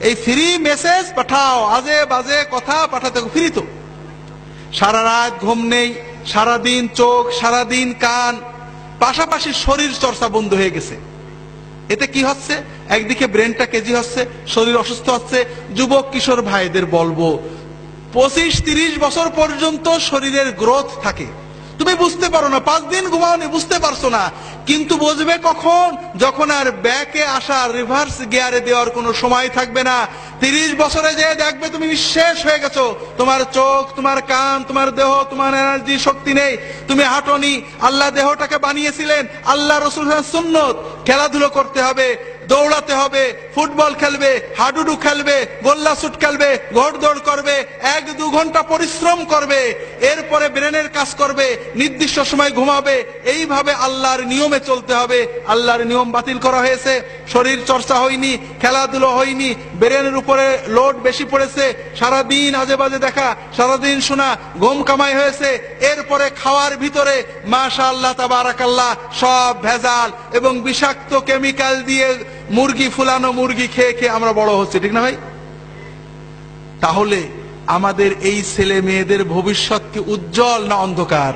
এই free message পাঠাও, আজে বাজে কথা পাঠাতে ফ্রি তো। সারা রাত ঘুম নেই, সারাদিন চোখ, সারাদিন কান, পাশাপাশি শরীর চর্চা বন্ধ হয়ে গেছে। এতে কি হচ্ছে? একদিকে ব্রেনটা কেজি হচ্ছে, শরীর অসুস্থ হচ্ছে। যুবক কিশোর ভাইদের বলবো, 25-30 বছর পর্যন্ত শরীরের গ্রোথ থাকে। তুমি বুঝতে পারো না, 5 দিন ঘুমাওনি, বুঝতে পারছো না, কিন্তু বুঝবে কখন? যখন আর ব্যাকে আসা, রিভার্স গিয়ারে দেওয়ার কোনো সময় থাকবে না। 30 বছরে যে দেখবে তুমি নিঃশেষ হয়ে গেছো, তোমার চোখ, তোমার কান, তোমার দেহ, তোমার এনার্জি, শক্তি নেই, তুমি হাঁটনি। আল্লাহ দেহটাকে বানিয়েছিলেন, আল্লাহ রাসূলের সুন্নত। খেলাধুলো করতে হবে, দৌড়াতে হবে, ফুটবল খেলবে, হাডুডু খেলবে, গোল্লা শুট খেলবে, ঘোড়দৌড় করবে, 1-2 ঘন্টা পরিশ্রম করবে, এরপরে ব্রেনের কাজ করবে, নির্দিষ্ট সময় ঘুমাবে। এইভাবে আল্লাহর নিয়মে চলতে হবে। আল্লাহর নিয়ম বাতিল করা হয়েছে, শরীর চর্চা হয়নি, খেলাধুলো হয়নি, ব্রেনের উপরে লোড বেশি পড়েছে, সারাদিন আজে বাজে দেখা, সারাদিন শোনা, ঘুম কামাই হয়েছে। এরপরে খাওয়ার ভিতরে মাশাআল্লাহ তাবারাকাল্লাহ সব ভেজাল এবং বিষাক্ত কেমিক্যাল দিয়ে মুরগি, ফুলানো মুরগি খেয়ে খেয়ে আমরা বড় হচ্ছে, ঠিক না ভাই? তাহলে আমাদের এই ছেলে মেয়েদের ভবিষ্যৎ কি উজ্জ্বল না অন্ধকার?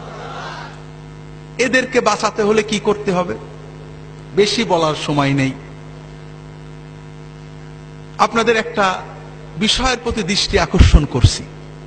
এদেরকে বাঁচাতে হলে কি করতে হবে? বেশি বলার সময় নেই। আপনাদের একটা বিষয়ের প্রতি দৃষ্টি আকর্ষণ করছি।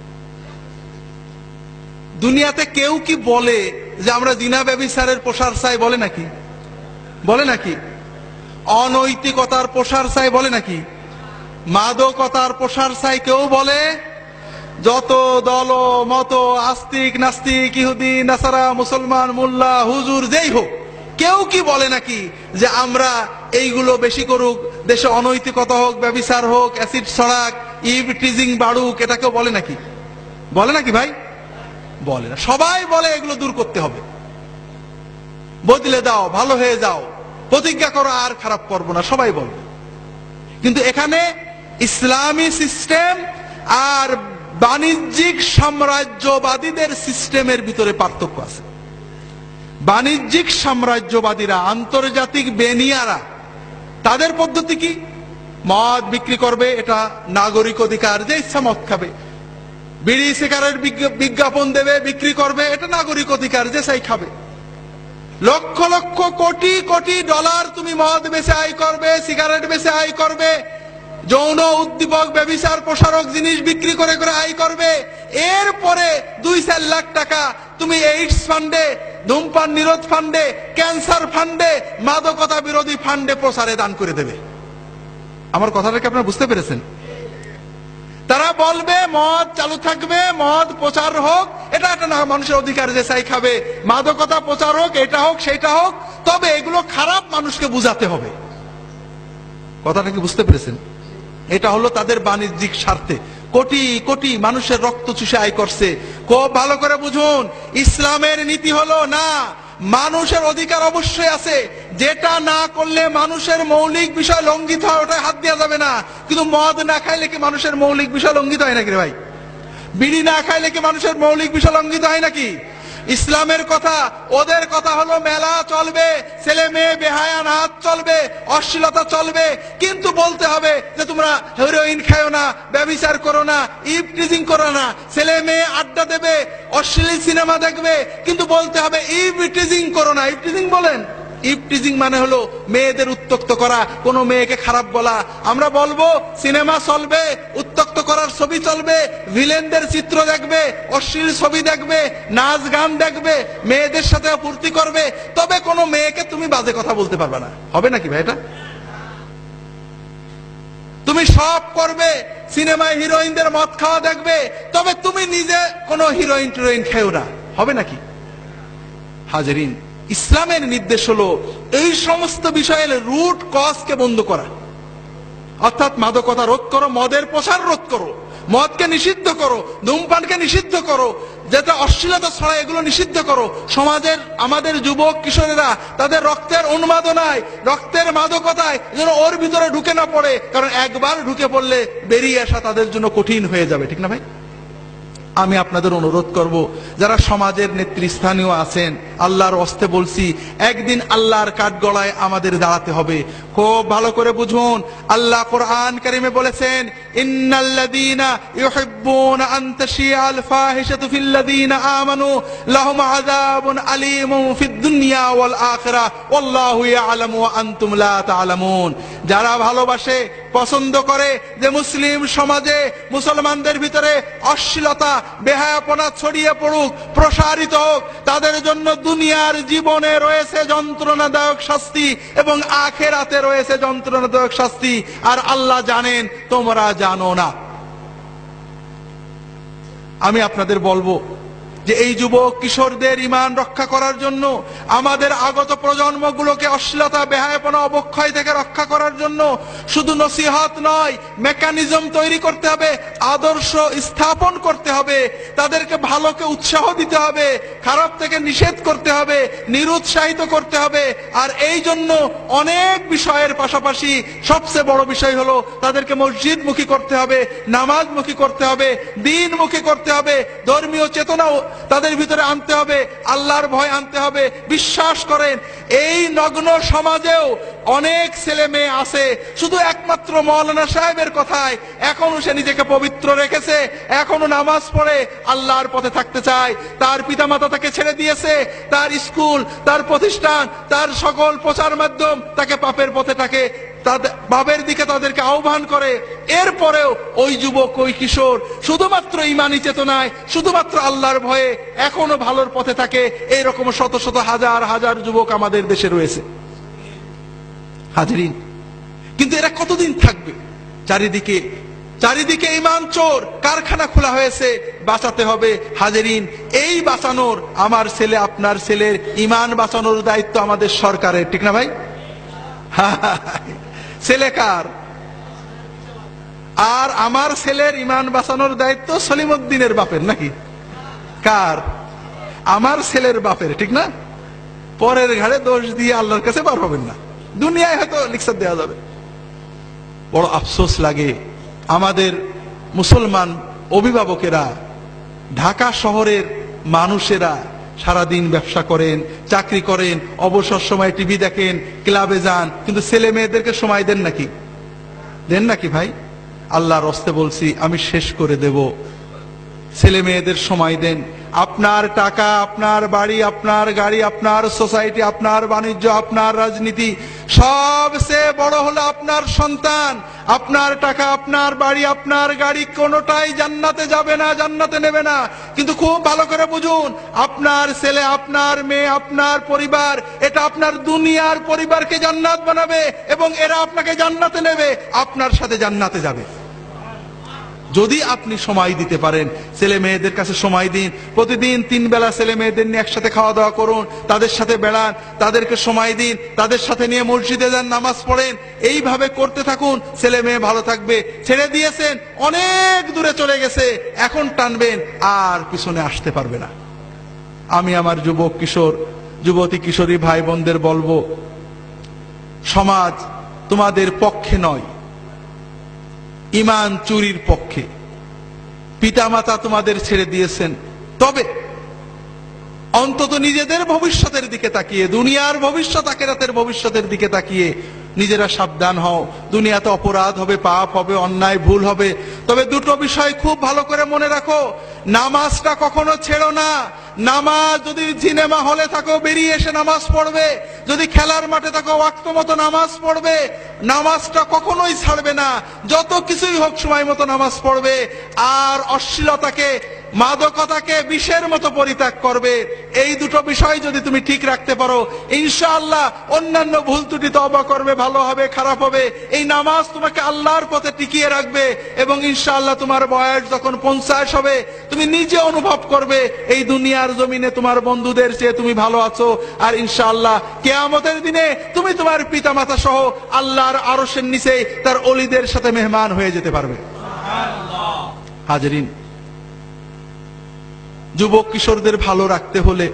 দুনিয়াতে কেউ কি বলে যে আমরা জিনা ব্যভিচারের প্রসার চাই? বলে নাকি? বলে নাকি? অনৈতিকতার প্রসার চাই? বলে নাকি? মাদকতার প্রসার চাই কেউ বলে? যত দল মত, আস্তিক নাস্তিক, ইহুদি নাসারা, মুসলমান, মোল্লা, হুজুর, যেই হোক, কেউ কি বলে নাকি যে আমরা এইগুলো বেশি করুক, দেশে অনৈতিকতা হোক, ব্যভিচার হোক, অ্যাসিড ছড়াক, ইভ টিজিং বাড়ুক? এটা কেউ বলে নাকি? বলে নাকি ভাই? বলে না। সবাই বলে এগুলো দূর করতে হবে, বদলে দাও, ভালো হয়ে যাও, প্রতিজ্ঞা করো আর খারাপ করবো না, সবাই বলবে। কিন্তু এখানে ইসলামী সিস্টেম আর বাণিজ্যিক সাম্রাজ্যবাদীদের সিস্টেমের ভিতরে পার্থক্য আছে। বাণিজ্যিক সাম্রাজ্যবাদীরা, আন্তর্জাতিক বেনিয়ারা, তাদের পদ্ধতি কি? মদ বিক্রি করবে, এটা নাগরিক অধিকার, যে ইচ্ছা মদ খাবে। বিড়ি সিগারেট বিজ্ঞাপন দেবে, বিক্রি করবে, এটা নাগরিক অধিকার, যে চাই খাবে। লক্ষ লক্ষ কোটি কোটি ডলার তুমি মদ বেচে আয় করবে, সিগারেট বেচে আয় করবে, যৌন উদ্দীপক, ব্যভিচার প্রসারক জিনিস বিক্রি করে করে আয় করবে। এরপরে 2-4 লাখ টাকা তুমি এইডস ফান্ডে, ধূমপান নিরোধ ফান্ডে, ক্যান্সার ফান্ডে, মাদকতা বিরোধী ফান্ডে প্রচারে দান করে দেবে। আমার কথাটা কি আপনারা বুঝতে পেরেছেন? তারা বলবে মদ চালু থাকবে, মদ প্রচার হোক, এটা একটা না মানুষের অধিকার, যে চাই খাবে। মাদকতা প্রচার হোক, এটা হোক সেটা হোক, তবে এগুলো খারাপ, মানুষকে বুঝাতে হবে। কথাটা কি বুঝতে পেরেছেন? এটা হলো তাদের বাণিজ্যিক স্বার্থে কোটি কোটি মানুষের রক্ত চুষে আয় করছে। খুব ভালো করে বুঝুন, ইসলামের নীতি হলো না, মানুষের অধিকার অবশ্যই আছে, যেটা না করলে মানুষের মৌলিক বিষয় লঙ্ঘিত হয় ওটা হাত দেওয়া যাবে না। কিন্তু মদ না খাইলে কি মানুষের মৌলিক বিষয় লঙ্ঘিত হয় নাকি রে ভাই? বিড়ি না খাইলে কি মানুষের মৌলিক বিষয় লঙ্ঘিত হয় নাকি? ইসলামের কথা, ওদের কথা হলো মেলা চলবে, ছেলে মেয়ে বেহায়া নাচ চলবে, অশ্লীলতা চলবে, কিন্তু বলতে হবে যে তোমরা হেরোইন খাও না, ব্যভিচার করো না, ইভ টিজিং করো না। ছেলে মেয়ে আড্ডা দেবে, অশ্লীল সিনেমা দেখবে, কিন্তু বলতে হবে ইভ টিজিং করো না। ইভ টিজিং বলেন? ইভ টিজিং মানে হলো মেয়েদের উত্তক্ত করা, কোন মেয়েকে খারাপ বলা। আমরা বলবো সিনেমা চলবে, উত্তক্ত করার ছবি চলবে, ভিলেনদের চিত্র দেখবে, অশ্লীল ছবি দেখবে, নাচ গান দেখবে, মেয়েদের সাথে ফুর্তি করবে, তবে কোনো মেয়েকে তুমি বাজে কথা বলতে পারবে না। হবে নাকি ভাই? এটা তুমি সব করবে, সিনেমায় হিরোইনদের মদ খাওয়া দেখবে, তবে তুমি নিজে কোনো হিরোইন টিরোইন খেও না। হবে নাকি? হাজরিন, ইসলামের নির্দেশ হলো এই সমস্ত বিষয়ের রুট কজকে বন্ধ করা, অর্থাৎ মাদকতা রোধ করো, মদের প্রসার রোধ করো, মদকে নিষিদ্ধ করো, ধূমপানকে নিষিদ্ধ করো, যেটা অশ্লীলতা ছড়ায় এগুলো নিষিদ্ধ করো। সমাজের আমাদের যুবক কিশোরেরা তাদের রক্তের উন্মাদনায়, রক্তের মাদকতায় যেন ওর ভিতরে ঢুকে না পড়ে, কারণ একবার ঢুকে পড়লে বেরিয়ে আসা তাদের জন্য কঠিন হয়ে যাবে, ঠিক না ভাই? আমি আপনাদের অনুরোধ করব, যারা সমাজের নেতৃস্থানীয় আছেন, আল্লাহর ওয়াস্তে বলছি, একদিন আল্লাহর কাঠগড়ায় আমাদের দাঁড়াতে হবে। খুব ভালো করে বুঝুন, আল্লাহ কোরআন কারিমে বলেছেন, ইন্নাল্লাযীনা ইউহিব্বুনা আন তাশিআল ফাহিশাতু ফিল্লাযীনা আমানু লাহুম আযাবুন আলীমুন ফিদ দুনিয়া ওয়াল আখিরাহ ওয়াল্লাহু ইয়ালামু ওয়া আনতুম লা তা'লামুন। যারা ভালোবাসে, পছন্দ করে যে মুসলিম সমাজে, মুসলমানদের ভিতরে অশ্লীলতা, বেহায়াপনা ছড়িয়ে পড়ুক, প্রসারিত হোক, তাদের জন্য দুনিয়ার জীবনে রয়েছে যন্ত্রণাদায়ক শাস্তি এবং আখিরাতে রয়েছে যন্ত্রণাদায়ক শাস্তি। আর আল্লাহ জানেন, তোমরা জানো না। আমি আপনাদের বলবো যে এই যুবক কিশোরদের ঈমান রক্ষা করার জন্য, আমাদের আগত প্রজন্মগুলোকে অশ্লীলতা, বেহায়াপনা, অবক্ষয় থেকে রক্ষা করার জন্য শুধু নসিহত নয়, মেকানিজম তৈরি করতে হবে, আদর্শ স্থাপন করতে হবে, তাদেরকে ভালোকে উৎসাহ দিতে হবে, খারাপ থেকে নিষেধ করতে হবে, নিরুৎসাহিত করতে হবে। আর এই জন্য অনেক বিষয়ের পাশাপাশি সবচেয়ে বড় বিষয় হলো তাদেরকে মসজিদমুখী করতে হবে, নামাজমুখী করতে হবে, দ্বীনমুখী করতে হবে, ধর্মীয় চেতনাও তাদের ভিতরে আনতে হবে, আল্লাহর ভয় আনতে হবে। বিশ্বাস করেন, এই নগ্ন সমাজেও অনেক ছেলে মেয়ে আছে শুধু একমাত্র মাওলানা সাহেবের কথায় এখনো সে নিজেকে পবিত্র রেখেছে, এখনো নামাজ পড়ে আল্লাহর পথে থাকতে চায়। তার পিতামাতা তাকে ছেড়ে দিয়েছে, তার স্কুল, তার প্রতিষ্ঠান, তার সকল প্রচার মাধ্যম তাকে পাপের পথে থাকে, পাপের দিকে তাদেরকে আহ্বান করে। এরপরেও ওই যুবক, ওই কিশোর শুধুমাত্র ঈমানি চেতনায়, শুধুমাত্র আল্লাহর ভয়ে এখনো ভালোর পথে থাকে। এইরকম শত শত হাজার হাজার যুবক আমাদের দেশে রয়েছে। হাজরিন, কিন্তু এরা কতদিন থাকবে? চারিদিকে চারিদিকে ঈমান চোর কারখানা খোলা হয়েছে, বাঁচাতে হবে। হাজরিন, এই বাঁচানোর, আমার ছেলে, আপনার ছেলের ঈমান বাঁচানোর দায়িত্ব আমাদের সরকারের, ঠিক না ভাই? ছেলে কার? আর আমার ছেলের ঈমান বাঁচানোর দায়িত্ব সলিমউদ্দিনের বাপের, নাকি কার? আমার ছেলের বাপের, ঠিক না? পরের ঘাড়ে দোষ দিয়ে আল্লাহর কাছে বার হবেন না। দুনিয়ায় হয়তো লিখসার দেওয়া যাবে। বড় আফসোস লাগে, আমাদের মুসলমান অভিভাবকেরা, ঢাকা শহরের মানুষেরা সারাদিন ব্যবসা করেন, চাকরি করেন, অবসর সময় টিভি দেখেন, ক্লাবে যান, কিন্তু ছেলে মেয়েদেরকে সময় দেন নাকি? দেন নাকি ভাই? আল্লাহর হস্তে বলছি, আমি শেষ করে দেব। ছেলে মেয়েদের সময় দেন। আপনার টাকা, আপনার বাড়ি, আপনার গাড়ি, আপনার সোসাইটি, আপনার বাণিজ্য, আপনার রাজনীতি, সবচেয়ে বড় হলো আপনার সন্তান। আপনার টাকা, আপনার বাড়ি, আপনার গাড়ি কোনোটাই জান্নাতে যাবে না, জান্নাতে নেবে না। কিন্তু খুব ভালো করে বুঝুন, আপনার ছেলে, আপনার মেয়ে, আপনার পরিবার, এটা আপনার দুনিয়ার পরিবারকে জান্নাত বানাবে এবং এরা আপনাকে জান্নাতে নেবে, আপনার সাথে জান্নাতে যাবে। যদি আপনি সময় দিতে পারেন, ছেলে মেয়েদের কাছে সময় দিন। প্রতিদিন 3 বেলা ছেলে মেয়েদের নিয়ে একসাথে খাওয়া দাওয়া করুন, তাদের সাথে বেড়ান, তাদেরকে সময় দিন, তাদের সাথে নিয়ে মসজিদে যান, নামাজ পড়েন। এইভাবে করতে থাকুন, ছেলে মেয়ে ভালো থাকবে। ছেড়ে দিয়েছেন, অনেক দূরে চলে গেছে, এখন টানবেন, আর পিছনে আসতে পারবে না। আমি আমার যুবক কিশোর, যুবতী কিশোরী ভাই বোনদের বলবো, সমাজ তোমাদের পক্ষে নয়, ঈমান চুরির পক্ষে। পিতামাতা তোমাদের ছেড়ে দিয়েছেন, তবে অন্তত নিজেদের ভবিষ্যতের দিকে তাকিয়ে, দুনিয়ার ভবিষ্যৎ, আখিরাতের ভবিষ্যতের দিকে তাকিয়ে নিজেরা সাবধান হও। দুনিয়াতে অপরাধ হবে, পাপ হবে, অন্যায় ভুল হবে, তবে দুটো বিষয় খুব ভালো করে মনে রাখো। নামাজটা কখনো ছেড়ো না। নামাজ, যদি সিনেমা হলে থাকো বেরিয়ে এসে নামাজ পড়বে, যদি খেলার মাঠে থাকো ওয়াক্ত মতো নামাজ পড়বে, নামাজটা কখনোই ছাড়বে না। যত কিছুই হোক সময় মতো নামাজ পড়বে। আর অশ্লীলতাকে, মাদকতাকে বিষের মতো পরিত্যাগ করবে। এই দুটো বিষয় যদি তুমি ঠিক রাখতে পারো, ইনশাআল্লাহ অন্যান্য ভুল ত্রুটি তওবা করবে, ভালো হবে, খারাপ হবে, এই নামাজ তোমাকে আল্লাহর পথে টিকিয়ে রাখবে। এবং ইনশাআল্লাহ তোমার বয়স যখন 50 হবে, তুমি নিজে অনুভব করবে এই দুনিয়ার জমিনে তোমার বন্ধুদের চেয়ে তুমি ভালো আছো। আর ইনশাআল্লাহ কিয়ামতের দিনে তুমি তোমার পিতামাতা সহ আল্লাহর আরশের নিচে তার ওলিদের সাথে মেহমান হয়ে যেতে পারবে। সুবহানাল্লাহ। হাজরিন, যুবক কিশোরদের ভালো রাখতে হলে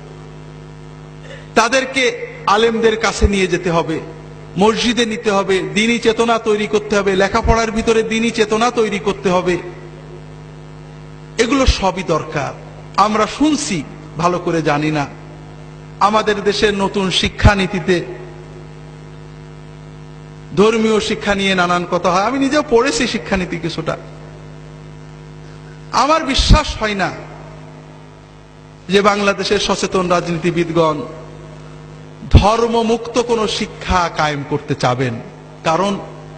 তাদেরকে আলেমদের কাছে নিয়ে যেতে হবে, মসজিদে নিতে হবে, দ্বীনি চেতনা তৈরি করতে হবে, লেখাপড়ার ভিতরে দ্বীনি চেতনা তৈরি করতে হবে। এগুলো সবই দরকার। আমরা শুনছি, ভালো করে জানি না। আমাদের দেশের নতুন শিক্ষানীতিতে ধর্মীয় শিক্ষা নিয়ে নানান কথা হয়। আমি নিজেও পড়েছি শিক্ষানীতি কিছুটা। আমার বিশ্বাস হয় না যে বাংলাদেশের সচেতন রাজনীতিবিদগণ ধর্মমুক্ত কোন শিক্ষা কায়েম করতে চাবেন। কারণ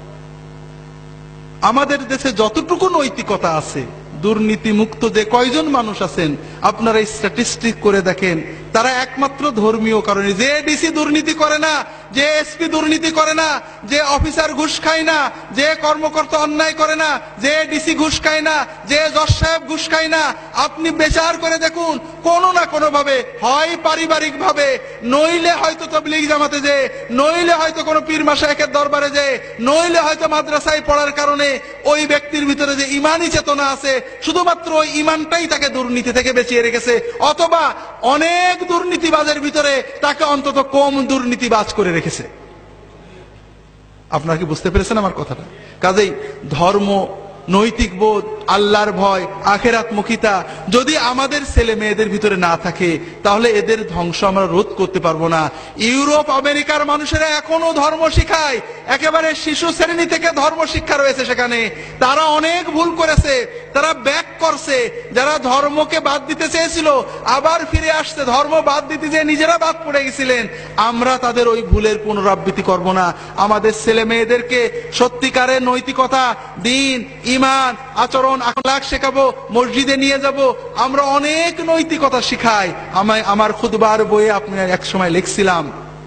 আমাদের দেশে যতটুকু নৈতিকতা আছে, দুর্নীতি মুক্ত যে কয়জন মানুষ আছেন আপনারা স্ট্যাটিস্টিক করে দেখেন, তারা একমাত্র ধর্মীয় কারণে। যে ডিসি দুর্নীতি করে না, যে এসপি দুর্নীতি করে না, যে অফিসার ঘুষ খায় না, যে কর্মকর্তা অন্যায় করে না, যে ডিসি ঘুষ খায় না, যে জজ সাহেব ঘুষ খায় না, আপনি বিচার করে দেখুন কোনো না কোনো ভাবে, হয় পারিবারিক ভাবে, নইলে হয়তো তাবলীগ জামাতে যে, নইলে হয়তো কোনো পীর মাশায়েখের দরবারে যে, নইলে হয়তো মাদ্রাসায় পড়ার কারণে ওই ব্যক্তির ভিতরে যে ইমানি চেতনা আছে, শুধুমাত্র ওই ইমানটাই তাকে দুর্নীতি থেকে বাঁচিয়ে রেখেছে, অথবা অনেক দুর্নীতিবাজের ভিতরে তাকে অন্তত কম দুর্নীতিবাজ করে রেখেছে। আপনারা কি বুঝতে পেরেছেন আমার কথাটা? কাজেই ধর্ম, নৈতিক বোধ, আল্লাহর ভয়, আখিরাতমুখিতা যদি আমাদের ছেলে মেয়েদের ভিতরে না থাকে, তাহলে এদের ধ্বংস আমরা রোধ করতে পারবো না। ইউরোপ আমেরিকার মানুষেরা এখনো ধর্ম শিখায়, একেবারে শিশু শ্রেণী থেকে ধর্ম শিক্ষা রয়েছে সেখানে। তারা অনেক ভুল করেছে, তারা ব্যাক করছে। যারা ধর্মকে বাদ দিতে চেয়েছিল আবার ফিরে আসছে, ধর্ম বাদ দিতে যে নিজেরা বাদ পড়ে গেছিলেন। আমরা তাদের ওই ভুলের পুনরাবৃত্তি করব না। আমাদের ছেলে মেয়েদেরকে সত্যিকারের নৈতিকতা, দিন, ইমান, আচরণ, আখলাক শেখাবো, মসজিদে নিয়ে যাব। আমরা অনেক নৈতিকতা শিখাই। আমার খুতবার বইয়ে আপনি এক সময় লিখছিলাম,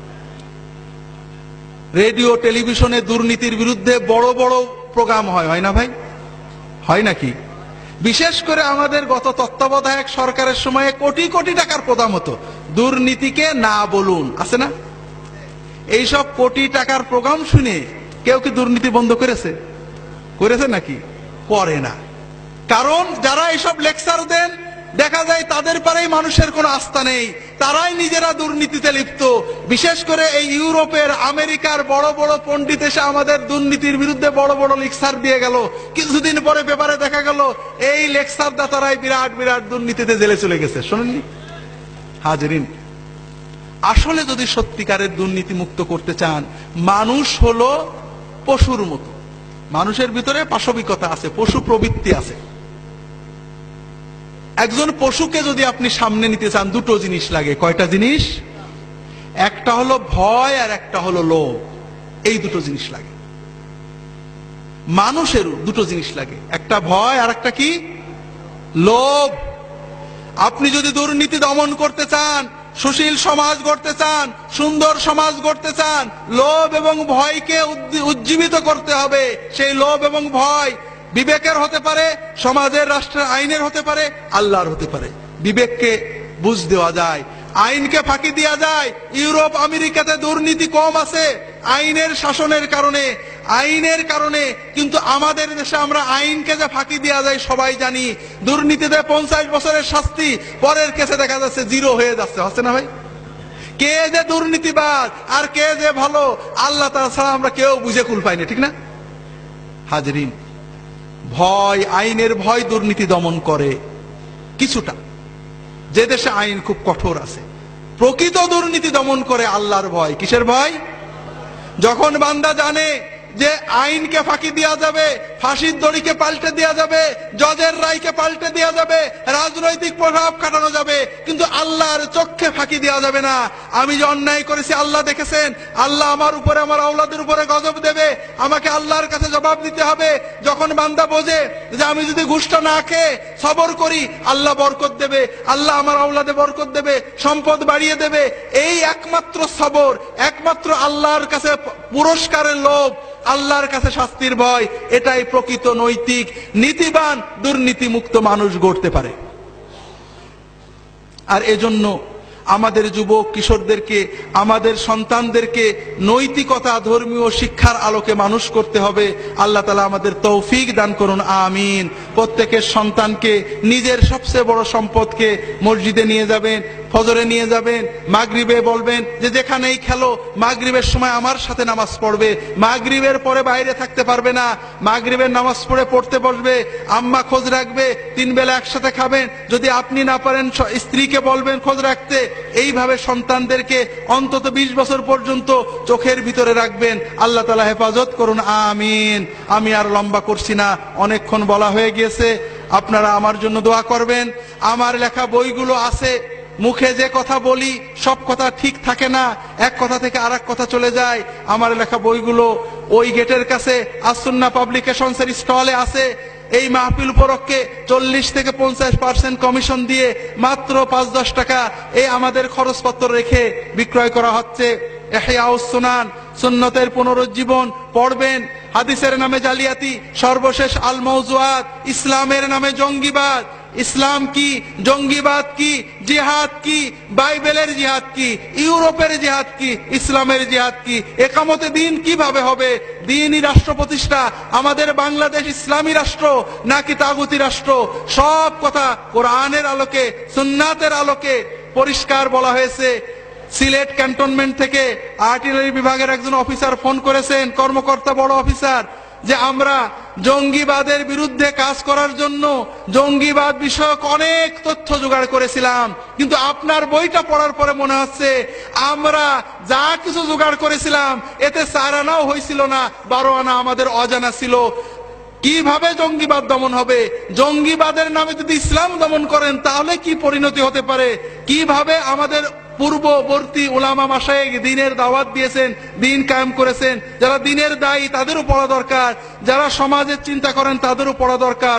রেডিও টেলিভিশনে দুর্নীতির বিরুদ্ধে বড় বড় প্রোগ্রাম হয় না ভাই? হয় নাকি? বিশেষ করে আমাদের গত তত্ত্বাবধায়ক সরকারের সময়ে কোটি কোটি টাকার প্রোগ্রাম হতো, দুর্নীতিকে না বলুন, আছে না? এইসব কোটি টাকার প্রোগ্রাম শুনে কেউ কি দুর্নীতি বন্ধ করেছে? করেছে নাকি? করে না। কারণ যারা এইসব লেকচার দেন, দেখা যায় তাদের পারেই মানুষের কোনো আস্থা নেই, তারাই নিজেরা দুর্নীতিতে লিপ্ত। বিশেষ করে এই ইউরোপের, আমেরিকার বড় বড় পণ্ডিত এসে আমাদের দুর্নীতির বিরুদ্ধে বড় বড় লেকচার দিয়ে গেল। কিছুদিন পরে পেপারে দেখা গেল এই লেকচার দাতারাই বিরাট বিরাট দুর্নীতিতে জেলে চলে গেছে। শোনেননি হাজরিন? আসলে যদি সত্যিকারের দুর্নীতি মুক্ত করতে চান, মানুষ হলো পশুর মতো। মানুষের ভিতরে পাশবিকতা আছে, পশু প্রবৃত্তি আছে। একজন পশুকে যদি আপনি সামনে নিতে চান, দুটো জিনিস লাগে। কয়টা জিনিস? একটা হলো ভয় আর একটা হলো লোভ। এই দুটো জিনিস লাগে। মানুষেরও দুটো জিনিস লাগে, একটা ভয় আর একটা কি? লোভ। আপনি যদি দুর্নীতি দমন করতে চান, সুশীল সমাজ গড়তে চান, সুন্দর সমাজ গড়তে চান, লোভ এবং ভয়কে উজ্জীবিত করতে হবে। সেই লোভ এবং ভয় বিবেকের হতে পারে, সমাজের, রাষ্ট্রের আইনের হতে পারে, আল্লাহর হতে পারে। বিবেককে বুঝ দেওয়া যায়, আইনকে ফাঁকি দেওয়া যায়। ইউরোপ আমেরিকাতে দুর্নীতি কম আছে আইনের শাসনের কারণে, আইনের কারণে। কিন্তু আমাদের দেশে আমরা আইনকে যে ফাঁকি দেওয়া যায় সবাই জানি। দুর্নীতিতে 50 বছরের শাস্তি, পরের কেসে দেখা যাচ্ছে 0 হয়ে যাচ্ছে। হচ্ছে না ভাই? কে যে দুর্নীতিবাজ আর কে যে ভালো, আল্লাহ তাআলা ছাড়া আমরা কেউ বুঝে কুল পাই না, ঠিক না হাজরিন? ভয়, আইনের ভয় দুর্নীতি দমন করে কিছুটা। যে দেশে আইন খুব কঠোর আছে, প্রকৃত দুর্নীতি দমন করে আল্লাহর ভয়। কিসের ভয়? যখন বান্দা জানে যে আইনকে ফাঁকি দেওয়া যাবে, ফাঁসির দড়িকে পাল্টে দেওয়া যাবে, জজের রায়কে পাল্টে দেওয়া যাবে, রাজনৈতিক প্রভাব কাটানো যাবে, কিন্তু আল্লাহর চোখে ফাঁকি দেওয়া যাবে না। আমি যে অন্যায় করেছি আল্লাহ দেখেছেন, আল্লাহ আমার উপরে, আমার আওলাদের উপরে গজব দেবে, আমাকে আল্লাহর কাছে জবাব দিতে হবে। যখন বান্দা বোঝে যে আমি যদি ঘুষটা না খেয়ে সবর করি, আল্লাহ বরকত দেবে, আল্লাহ আমার আওলাদে বরকত দেবে, সম্পদ বাড়িয়ে দেবে, এই একমাত্র সবর, একমাত্র আল্লাহর কাছে পুরস্কারের লোভ, আল্লাহর কাছে শাস্তির ভয়, এটাই প্রকৃত নৈতিক নীতিবান দুর্নীতি মুক্ত মানুষ গড়তে পারে। আর এজন্য আমাদের যুবক কিশোরদেরকে, আমাদের সন্তানদেরকে নৈতিকতা, ধর্মীয় শিক্ষার আলোকে মানুষ করতে হবে। আল্লাহ তাআলা আমাদের তৌফিক দান করুন, আমিন। প্রত্যেকের সন্তানকে, নিজের সবচেয়ে বড় সম্পদকে মসজিদে নিয়ে যাবেন, ফজরে নিয়ে যাবেন, মাগরিবে বলবেন যে যেখানেই খেলো মাগরিবের সময় আমার সাথে নামাজ পড়বে, মাগরিবের পরে বাইরে থাকতে পারবে না, মাগরিবের নামাজ পড়তে বসবে, আম্মা খোঁজ রাখবে, 3 বেলা একসাথে খাবেন, যদি আপনি না পারেন স্ত্রীকে বলবেন খোঁজ রাখতে। এইভাবে সন্তানদেরকে অন্তত 20 বছর পর্যন্ত চোখের ভিতরে রাখবেন। আল্লাহ তাআলা হেফাজত করুন, আমিন। আমি আর লম্বা করছি না, অনেকক্ষণ বলা হয়ে গিয়েছে। আপনারা আমার জন্য দোয়া করবেন। আমার লেখা বইগুলো আছে, মুখে যে কথা বলি সব কথা ঠিক থাকে না, এক কথা থেকে আরেক কথা চলে যায়। আমার লেখা বইগুলো ওই গেটের কাছে আসুন্নাহ পাবলিকেশনসের স্টলে আছে। এই মাহফিল উপলক্ষে 40 থেকে 50% কমিশন দিয়ে মাত্র 5-10 টাকা এই আমাদের খরচপত্র রেখে বিক্রয় করা হচ্ছে। ইহয়াউস সুনান, সুন্নতের পুনরুজ্জীবন পড়বেন। হাদিসের নামে জালিয়াতি, সর্বশেষ আল মাওজুআত, ইসলামের নামে জঙ্গিবাদ। ইসলাম কি, জঙ্গিবাদ কি, জিহাদ কি, বাইবেলের জিহাদ কি, ইউরোপের জিহাদ কি, ইসলামের জিহাদ কি, একামতে দিন কিভাবে হবে, দিনই রাষ্ট্র প্রতিষ্ঠা, আমাদের বাংলাদেশ ইসলামী রাষ্ট্র নাকি তাগুতি রাষ্ট্র, সব কথা কোরআনের আলোকে সুন্নাতের আলোকে পরিষ্কার বলা হয়েছে। সিলেট ক্যান্টনমেন্ট থেকে আর্টিলারি বিভাগের একজন অফিসার ফোন করেছেন, কর্মকর্তা, বড় অফিসার, যে আমরা জঙ্গিবাদের বিরুদ্ধে কাজ করার জন্য জঙ্গিবাদ বিষয়ক অনেক তথ্য জোগাড় করেছিলাম, কিন্তু আপনার বইটা পড়ার পরে মনে হচ্ছে আমরা যা কিছু জোগাড় করেছিলাম এতে 4 আনাও হয়েছিল না, 12 আনা আমাদের অজানা ছিল। কিভাবে জঙ্গিবাদ দমন হবে? জঙ্গিবাদের নামে যদি ইসলাম দমন করেন তাহলে কি পরিণতি হতে পারে? কিভাবে আমাদের পূর্ববর্তী উলামা মাশায়েখ দ্বীনের দাওয়াত দিয়েছেন, দ্বীন কায়েম করেছেন, যারা দ্বীনের দায়ী তাদেরও পড়া দরকার, যারা সমাজের চিন্তা করেন তাদেরও পড়া দরকার।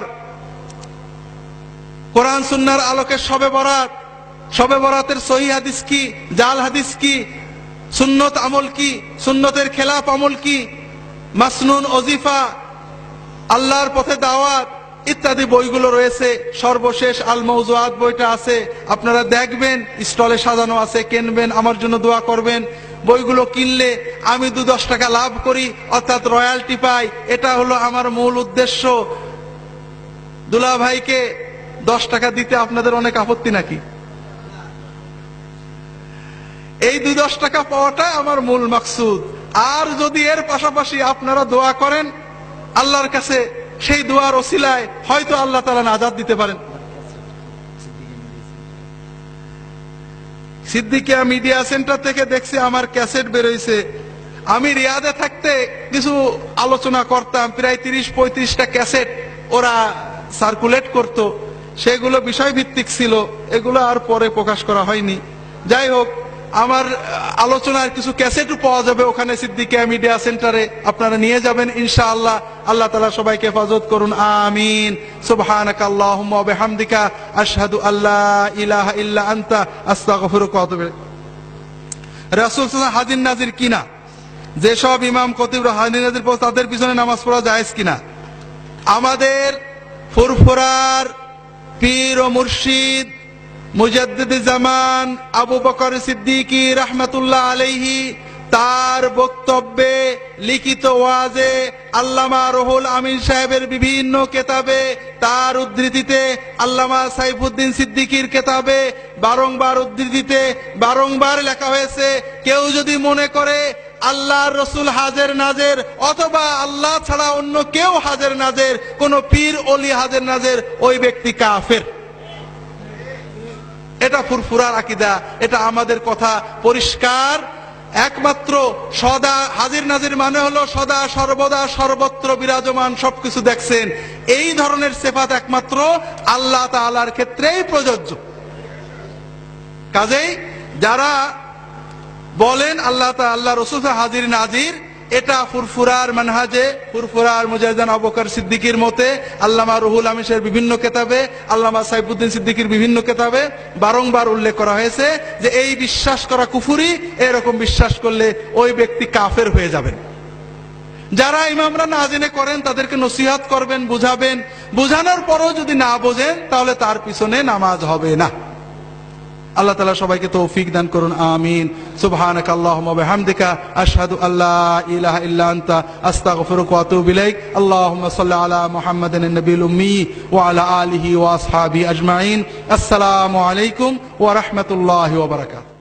কোরআন সুন্নাহর আলোকে শবে বরাত, শবে বরাতের সহিহ হাদিস কি, জাল হাদিস কি, সুন্নত আমল কি, সুন্নতের খেলাফ আমল কি, মাসনুন ওজিফা, আল্লাহর পথে দাওয়াত ইত্যাদি বইগুলো রয়েছে। সর্বশেষ আল মাওজুআত বইটা আছে, আপনারা দেখবেন, স্টলে সাজানো আছে, কিনবেন, আমার জন্য দোয়া করবেন। বইগুলো কিনলে আমি 2-10 টাকা লাভ করি, অর্থাৎ রয়্যালটি পাই, এটা হলো আমার মূল উদ্দেশ্য। দুলা ভাইকে 10 টাকা দিতে আপনাদের অনেক আপত্তি নাকি? এই 2-10 টাকা পাওয়াটা আমার মূল মাকসুদ। আর যদি এর পাশাপাশি আপনারা দোয়া করেন আল্লাহর কাছে, সেই দোয়ার ওসিলায় হয়তো আল্লাহ তাআলা নাজাত দিতে পারেন। সিদ্দিকিয়া মিডিয়া সেন্টার থেকে দেখছি আমার ক্যাসেট বেরোইছে। আমি রিয়াদে থাকতে কিছু আলোচনা করতাম, প্রায় 30-35টা ক্যাসেট ওরা সার্কুলেট করত, সেগুলো বিষয়ভিত্তিক ছিল, এগুলো আর পরে প্রকাশ করা হয়নি। যাই হোক, আমার আলোচনার কিছু ক্যাসেটও পাওয়া যাবে ওখানে সিদ্দিকিয়া মিডিয়া সেন্টারে, আপনারা নিয়ে যাবেন ইনশাআল্লাহ। আল্লাহ তাআলা সবাইকে হেফাজত করুন, আমিন। সুবহানাকাল্লাহুম্মা ওয়া বিহামদিকা আশহাদু আল্লা ইলাহা ইল্লা আনতা আস্তাগফিরুকা ওয়া আতুবু ইলাইক। রাসূল সাল্লাল্লাহু আলাইহি ওয়াসাল্লাম হাজির নাজির কিনা, যেসব ইমাম খতিব হাজির নাজির পড়ে তাদের পিছনে নামাজ পড়া জায়েজ কিনা? আমাদের ফুরফুরার পীর ও মুর্শিদ মুজাদ্দিদ জামান আবু বকর সিদ্দিকী রাহমাতুল্লাহ আলাইহি তার বক্তব্যে, লিখিত ওয়াজে, আল্লামা রুহুল আমিন সাহেবের বিভিন্ন কেতাবে, তার উদ্ধৃতিতে, আল্লামা সাইফুদ্দিন সিদ্দিকীর কেতাবে বারংবার উদ্ধৃতিতে বারংবার লেখা হয়েছে, কেউ যদি মনে করে আল্লাহর রসুল হাজের নাজের অথবা আল্লাহ ছাড়া অন্য কেউ হাজের নাজের, কোন পীর ওলি হাজের নাজের, ওই ব্যক্তি কাফের। এটা ফুরফুরার আকীদা, এটা আমাদের কথা পরিষ্কার। একমাত্র সদা হাজির নাজির মানে হলো সদা সর্বদা সর্বত্র বিরাজমান, সবকিছু দেখছেন, এই ধরনের সিফাত একমাত্র আল্লাহ তাআলার ক্ষেত্রেই প্রযোজ্য। কাজেই যারা বলেন আল্লাহ তাআলা রাসূল হাজির নাজির, এটা ফুরফুরার মানহাজে, ফুরফুরার মুজাহিদান আবু বকর সিদ্দিকীর মতে, আল্লামা রুহুল আমিনের বিভিন্ন কেতাবে, আল্লামা সাইফুদ্দিন সিদ্দিকীর বিভিন্ন কেতাবে বারংবার উল্লেখ করা হয়েছে যে এই বিশ্বাস করা কুফরি, এরকম বিশ্বাস করলে ওই ব্যক্তি কাফের হয়ে যাবেন। যারা ইমামরা না জেনে করেন তাদেরকে নসিহত করবেন, বুঝাবেন, বুঝানোর পরও যদি না বোঝেন তাহলে তার পিছনে নামাজ হবে না। আল্লাহ তাআলা সবাইকে তৌফিক দান করুন, আমিন। সুবহানাকাল্লাহুম্মা ওয়া বিহামদিকা আশহাদু আল্লা ইলাহা ইল্লা আনতা আস্তাগফিরুকা ওয়া আতুবু ইলাইক। আল্লাহুম্মা সাল্লি আলা মুহাম্মাদিন নবিয়্যিল উম্মি ওয়া আলা আলিহি ওয়া আসহাবিহি আজমাইন। আসসালামু আলাইকুম ওয়া রাহমাতুল্লাহি ওয়া বারাকাতুহু।